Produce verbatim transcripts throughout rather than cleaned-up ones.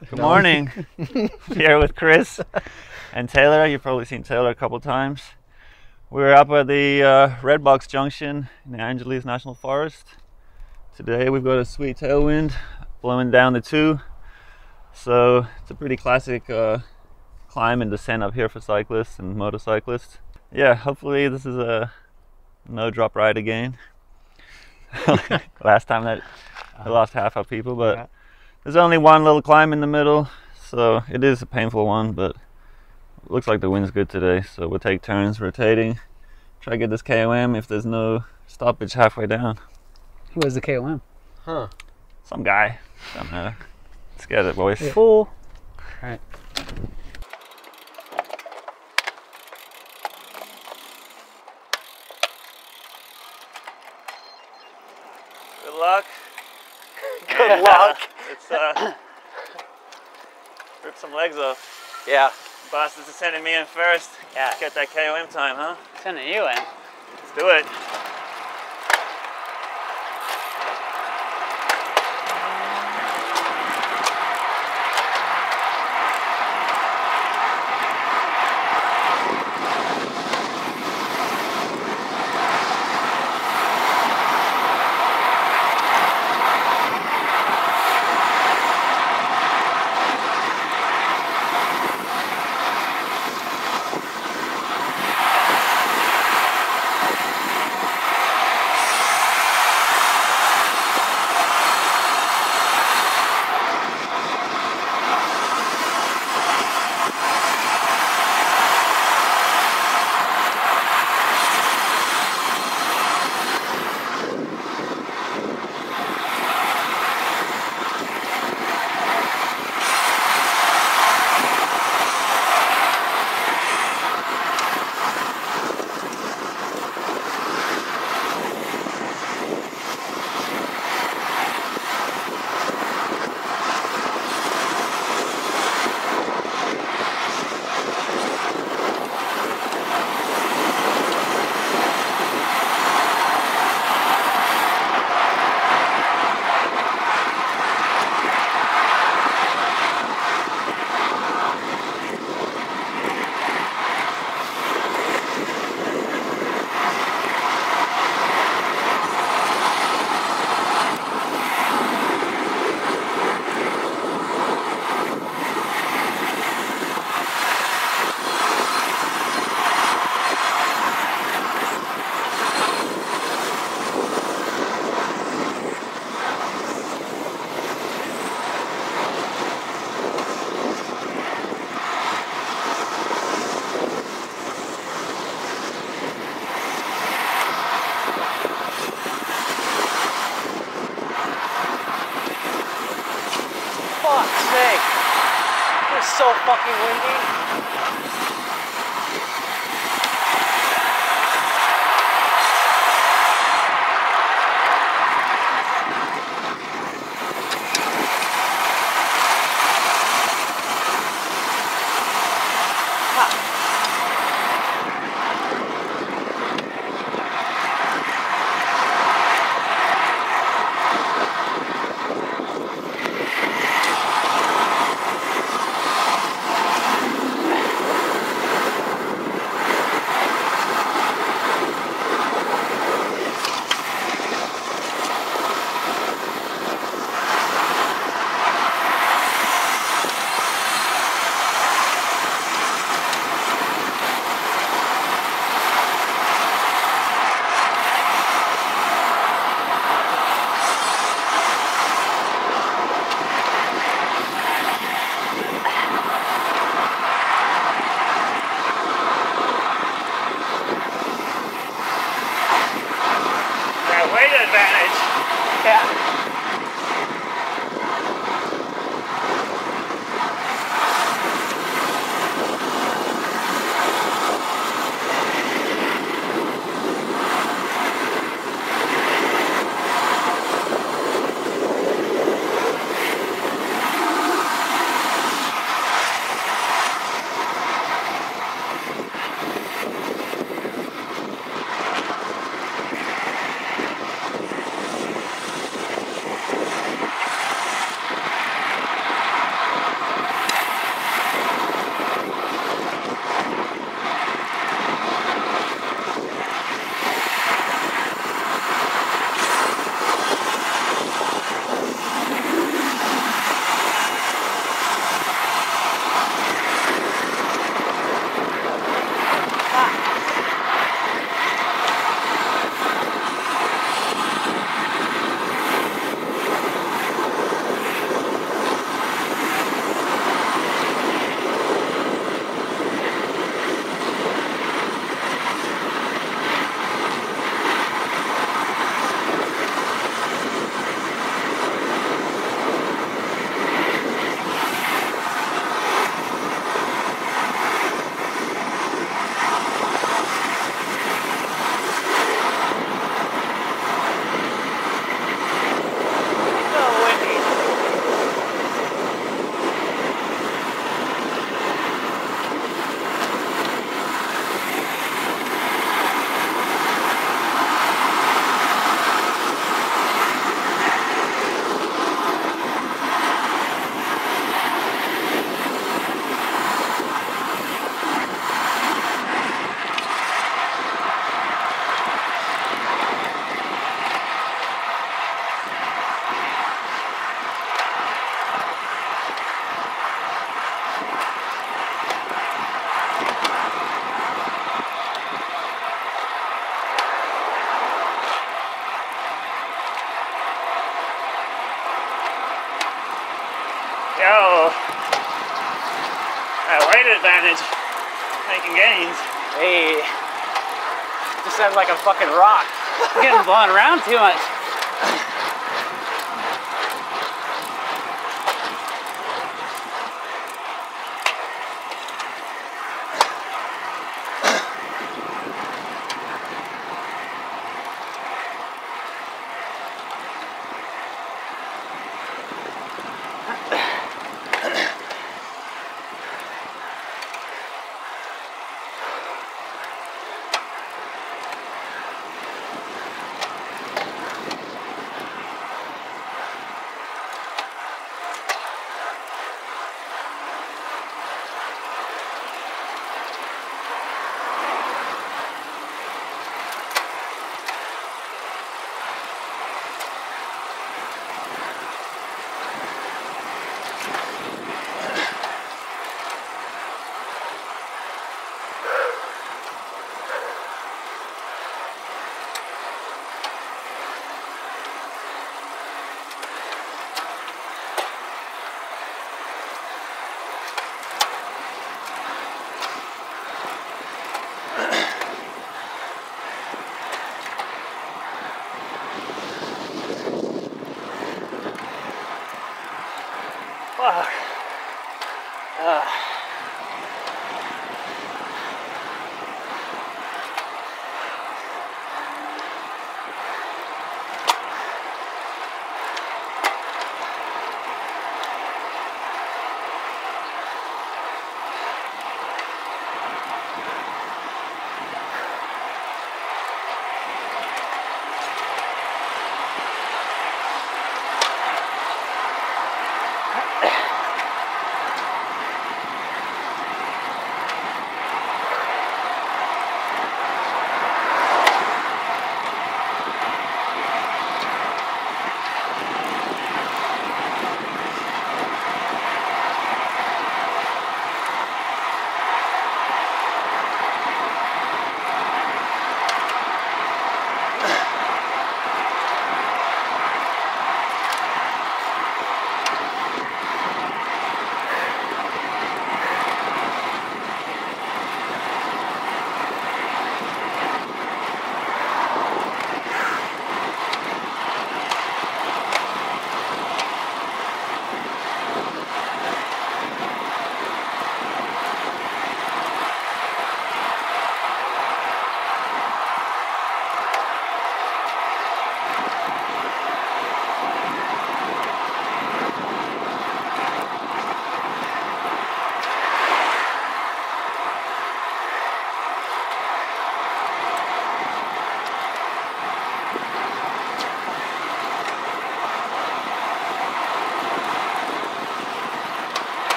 Good morning. Here with Chris and Taylor. You've probably seen Taylor a couple times. We're up at the uh, Red Box Junction in the Angeles National Forest. Today we've got a sweet tailwind blowing down the two. So it's a pretty classic uh, climb and descent up here for cyclists and motorcyclists. Yeah, hopefully this is a no drop ride again. Last time that I lost half our people, but there's only one little climb in the middle, so it is a painful one, but it looks like the wind's good today, so we'll take turns rotating, try to get this K O M if there's no stoppage halfway down. Who is the K O M? Huh. Some guy. Doesn't matter. Let's get it, boys. Yeah. Full. All right. Good luck. Good luck. Let's uh, rip some legs off. Yeah. Boss is sending me in first. Yeah. Get that K O M time, huh? Sending you in. Let's do it. Fuck's sake. It's so fucking windy. Uh-oh. That weight advantage. Making gains. Hey. Just sounds like a fucking rock. I'm getting blown around too much. Fuck. Uh.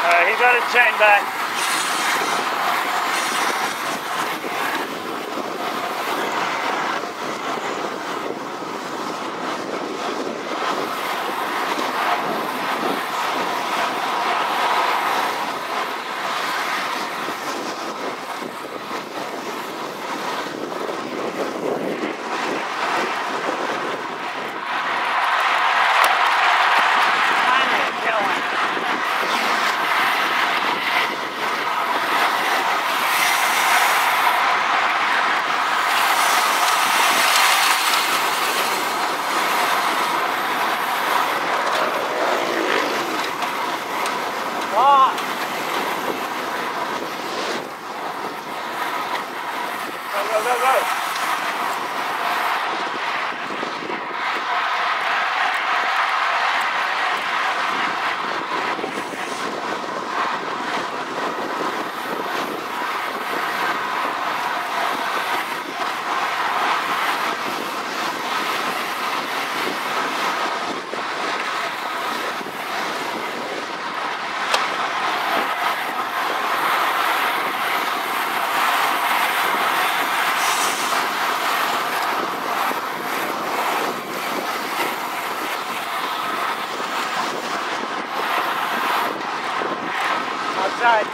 Alright, he got his chain back. Outside.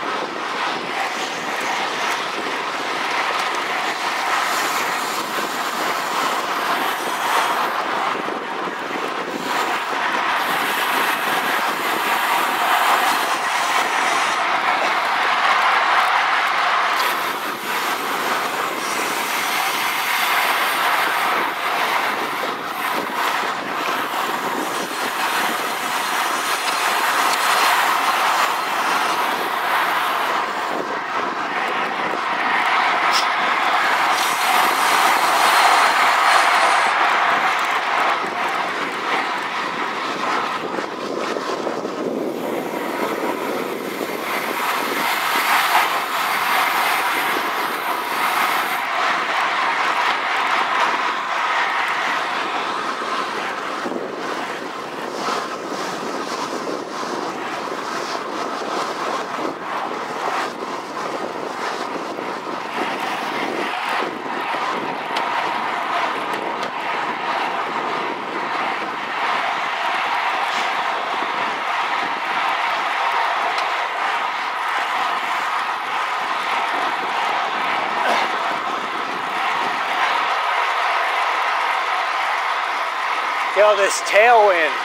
Feel this tailwind.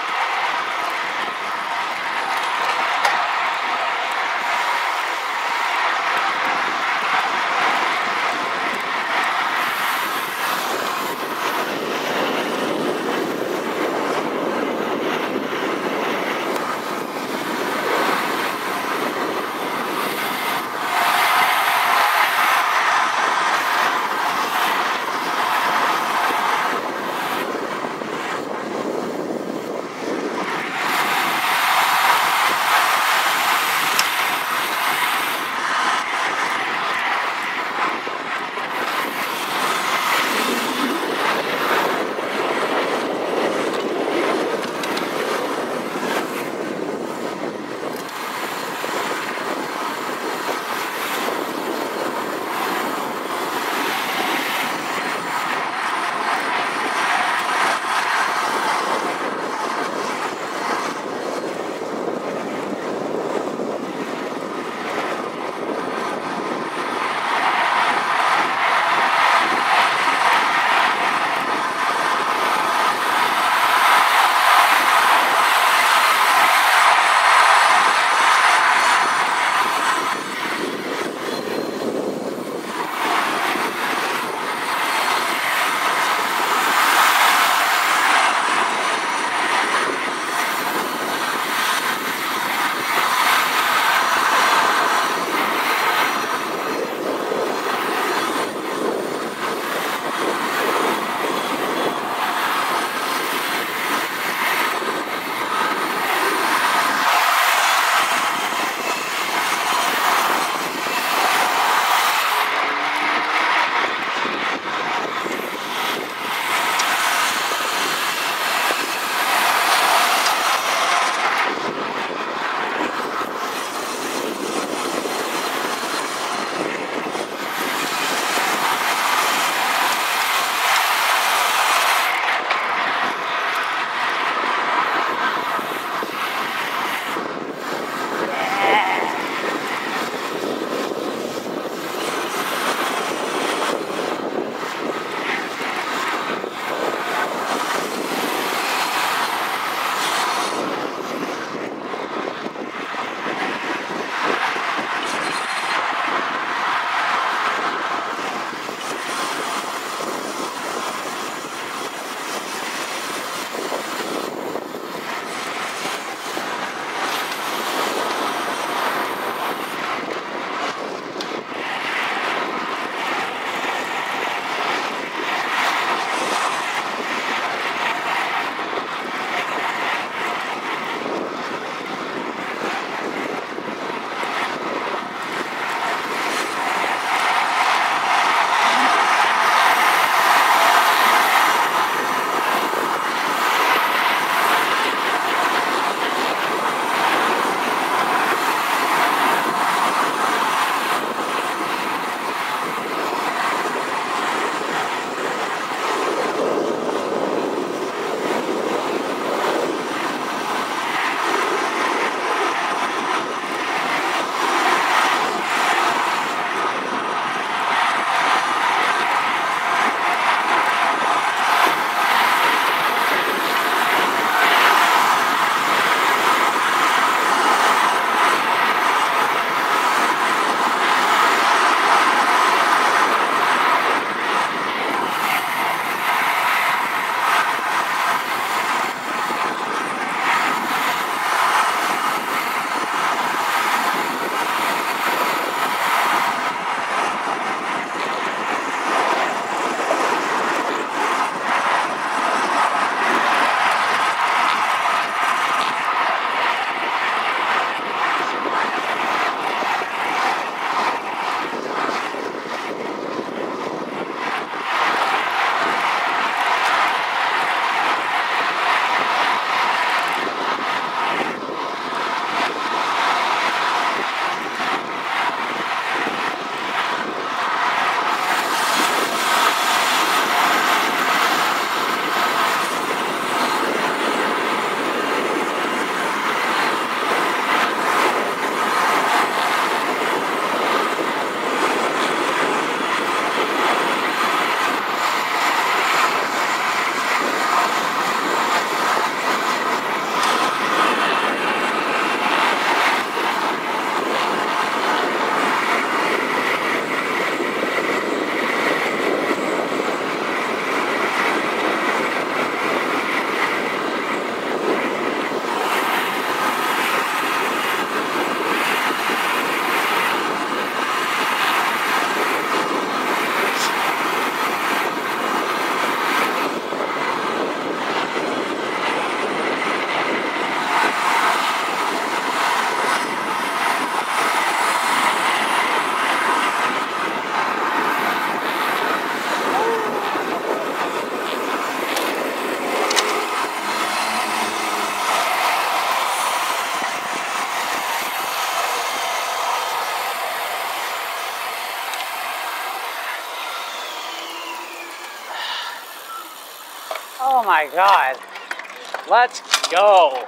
Oh my God. Let's go.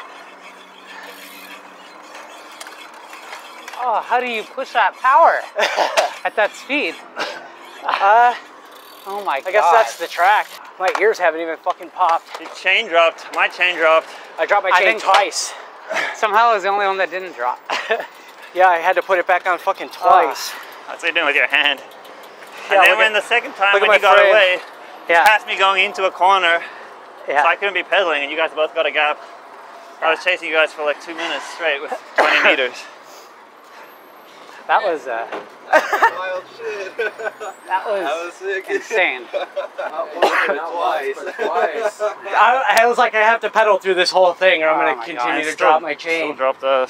Oh, how do you push that power at that speed? Uh, Oh my God. I guess that's the track. My ears haven't even fucking popped. Your chain dropped. My chain dropped. I dropped my I chain think- twice. Somehow I was the only one that didn't drop. Yeah, I had to put it back on fucking twice. That's what you're doing with your hand. Yeah, and then look when at- the second time look at when my you got frame. away, Yeah. past me going into a corner, Yeah. so I couldn't be pedaling, and you guys both got a gap. I was chasing you guys for like two minutes straight with twenty meters. That was uh, Wild shit. that was, That was sick. insane. Not once, but twice. But twice. I, I was like, I have to pedal through this whole thing or I'm Oh going my to God. continue to Still- drop my Still chain. dropped us.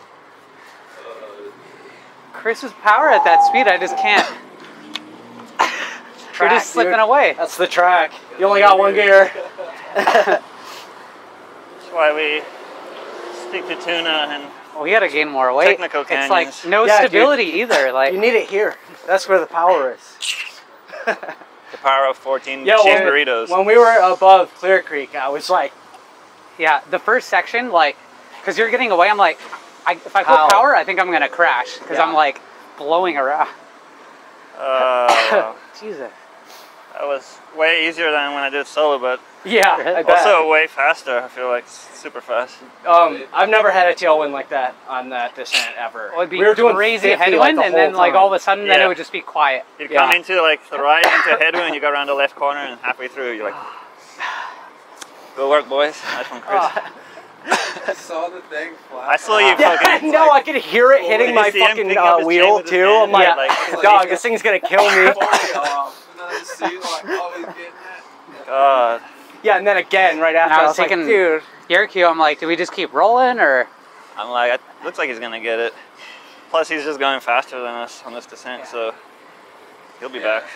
Chris's power at that speed, I just can't. You're just slipping dude. away. That's the track. You only got one gear. That's why we stick to tuna and Well, we gotta gain more weight. Technical It's like canyons. no Yeah, dude. stability either. Like You need it here. That's where the power is. the power of fourteen Yeah, cheese when, burritos. when we were above Clear Creek, I was like, yeah, the first section, like, because you're getting away, I'm like, I, if I put How? power, I think I'm gonna crash because Yeah. I'm like blowing around. Uh, Jesus. that was way easier than when I did solo, but yeah, I bet. also way faster. I feel like super fast. um, I've never had a tailwind like that on that descent ever. It would be we were doing crazy fifty, headwind, like, the and then whole like time. all of a sudden, then Yeah. it would just be quiet. You'd Yeah. come into like the right into headwind, you go around the left corner, and halfway through, you're like, "Good work, boys." Nice one, Chris. Oh. I saw the thing fly. I saw you Yeah, fucking. no, I could hear it hitting Did you my see him fucking picking up uh, his chain wheel with his too. hand? I'm like, Yeah, like- dog, this thing's gonna kill me. off. And then I just see like, oh, he's getting it. God. Yeah, and then again right after, And I I was was like, thinking- dude. Your cue, I'm like, do we just keep rolling or? I'm like, it looks like he's gonna get it. Plus, he's just going faster than us on this descent, so he'll be back.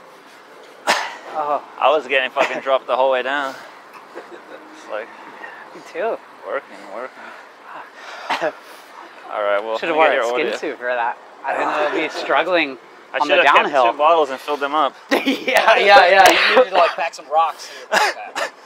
Oh, I was getting fucking dropped the whole way down. It's like me too. working, working. All right, well, Should have let worn me a get your skin audio. suit for that. I didn't know I'd be struggling I on should the have kept downhill. two bottles and filled them up. yeah, yeah, yeah. You needed to like pack some rocks in your backpack.